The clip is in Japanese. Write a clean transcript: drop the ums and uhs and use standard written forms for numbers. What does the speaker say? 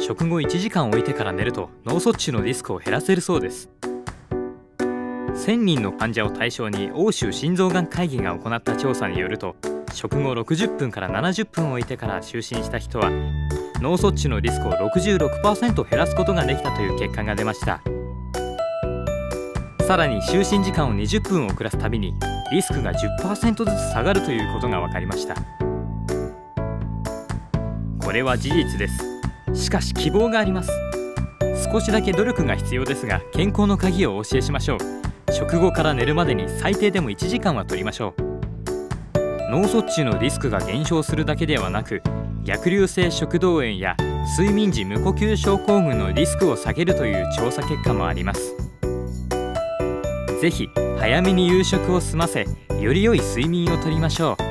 食後1時間置いてから寝ると脳卒中のリスクを減らせるそうです。1000人の患者を対象に欧州心臓がん会議が行った調査によると、食後60分から70分置いてから就寝した人は脳卒中のリスクを 66% 減らすことができたという結果が出ました。さらに就寝時間を20分遅らすたびにリスクが 10% ずつ下がるということが分かりました。これは事実です。しかし希望があります。少しだけ努力が必要ですが、健康の鍵をお教えしましょう。食後から寝るまでに最低でも1時間は取りましょう。脳卒中のリスクが減少するだけではなく、逆流性食道炎や睡眠時無呼吸症候群のリスクを下げるという調査結果もあります。ぜひ早めに夕食を済ませ、より良い睡眠をとりましょう。